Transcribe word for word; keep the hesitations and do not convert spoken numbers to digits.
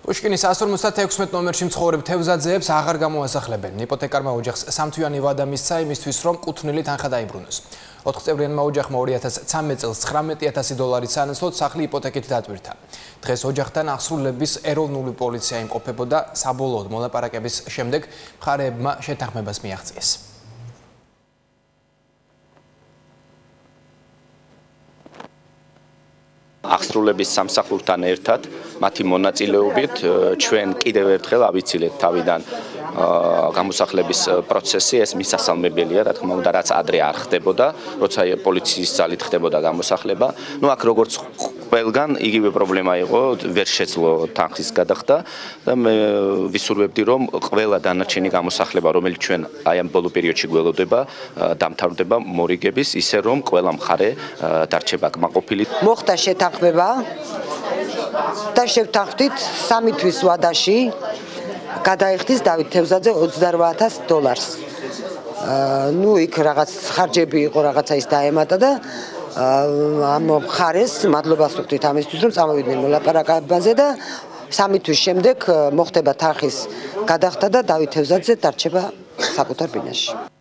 Pushkinis one fifty-six ნომერში მცხოვრებ თევზაძეებს აღარ გამოასახლებენ. იპოთეკარმა ოჯახს სამთვიანი ვადა მისცა იმისთვის, რომ კუთვნილი თანხა დაიბრუნოს. ოთხ წევრიანმა ოჯახმა ორი ათას ცხრამეტ წელს ცხრამეტი ათასი დოლარი სანაცვლოდ სახლი იპოთეკით დატვირთა. დღეს ოჯახთან აღსრულების ეროვნული პოლიცია იმყოფებოდა, საბოლოოდ მოლაპარაკების შემდეგ მხარეებმა შეთანხმებას მიაღწიეს. აღსრულების სამსახურთან ერთად მათი მონაწილეობით ჩვენ კიდევ ერთხელ ავიცილეთ თავიდან გამოსახლების პროცესი, ეს მისასალმებელია, რა თქმა უნდა, რაც ადრე არ ხდებოდა, როცა პოლიციის ძალით ხდებოდა გამოსახლება. ნუ აქ როგორც ყველგან იგივე პრობლემა იყო, ვერ შეძლო თანხის გადახდა და მე ვისურვებდი, რომ ყველა დანარჩენი გამოსახლება, რომელიც ჩვენ აი ამ ბოლო პერიოდში გველოდება, დამთავრდება მორიგების, ისე რომ ყველა მხარე დარჩება კმაყოფილი. მოხდა შეთანხმება და შევთანხმდით სამი თვის ვადაში გადაიხდის დავით თევზაძე ოცდაოთხ ათას დოლარს. ნუ იქ რაღაც ხარჯები იყო, რაღაცა ის დაემატა და ამ მხარეს მადლობას ვუხდით ამისთვის, რომ წამოვიდნენ მოლაპარაკებაზე და სამი თვის შემდეგ მოხდება თანხის გადახდა და დავით თევზაძე დარჩება საკუთარ ბინაში.